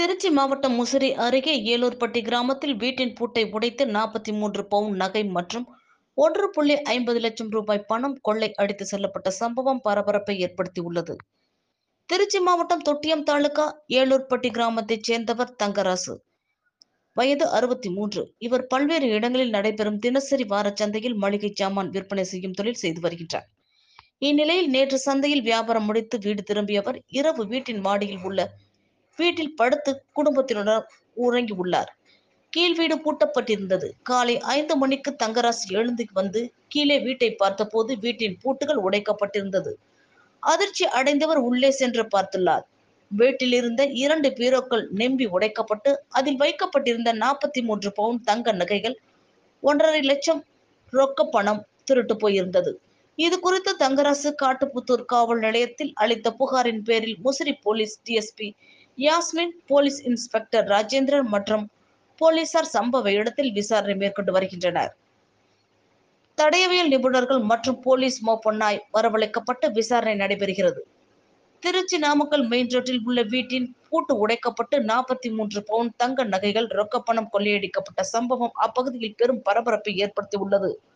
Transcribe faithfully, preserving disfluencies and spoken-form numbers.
திருச்சி மாவட்டம் முசிறி அருகே ஏலூர்பட்டி கிராமத்தில் வீட்டின் பூட்டை உடைத்து நாற்பத்தி மூன்று பவுன் நகை மற்றும் ஒன்று புள்ளி ஐம்பது லட்சம் ரூபாய் பணம் கொள்ளை அடித்து செல்லப்பட்ட சம்பவம் பரபரப்பை ஏற்படுத்தியுள்ளது. திருச்சி மாவட்டம் தொட்டியம் தாலுகா ஏலூர்பட்டி கிராமத்தைச் சேர்ந்தவர் தங்கராசு, வயது அறுபத்தி மூன்று. இவர் பல்வேறு இடங்களில் நடைபெறும் தினசரி வார சந்தையில் மளிகை சாமான் விற்பனை செய்யும் தொழில் செய்து வருகின்றார். இந்நிலையில் நேற்று சந்தையில் வியாபாரம் முடித்து வீடு திரும்பியவர் இரவு வீட்டின் மாடியில் உள்ள வீட்டில் படுத்து குடும்பத்தினுடன் உறங்கி உள்ளார். கீழ் வீடு பூட்டப்பட்டிருந்தது. காலை ஐந்து மணிக்கு தங்கராசு எழுந்து வந்து கீழே வீட்டை பார்த்தபோது வீட்டின் பூட்டுகள் உடைக்கப்பட்டிருந்தது. அதிர்ச்சி அடைந்தவர் உள்ளே சென்று பார்த்துள்ளார். வீட்டில் இருந்த இரண்டு பீரோக்கள் நெம்பி உடைக்கப்பட்டு அதில் வைக்கப்பட்டிருந்த நாற்பத்தி மூன்று பவுன் தங்க நகைகள், ஒன்றரை லட்சம் ரொக்க பணம் திருட்டு போயிருந்தது. இது குறித்து தங்கராசு காட்டுப்புத்தூர் காவல் நிலையத்தில் அளித்த புகாரின் பேரில் Musiri police DSP Yasmin, police inspector Rajendran மற்றும் போலீசார் சம்பவ இடத்தில் விசாரணை மேற்கொண்டு வருகின்றனர். தடயவியல் நிபுணர்கள் மற்றும் போலீஸ் மோப்ப நாய் வரவழைக்கப்பட்டு விசாரணை நடைபெறுகிறது. திருச்சி நாமக்கல் மெயின் ரோட்டில் உள்ள வீட்டின் பூட்டு உடைக்கப்பட்டு நாற்பத்தி மூன்று பவுன் தங்க நகைகள், ரொக்கப்பணம் கொள்ளையடிக்கப்பட்ட சம்பவம் அப்பகுதியில் பெரும் பரபரப்பை ஏற்படுத்தியுள்ளது.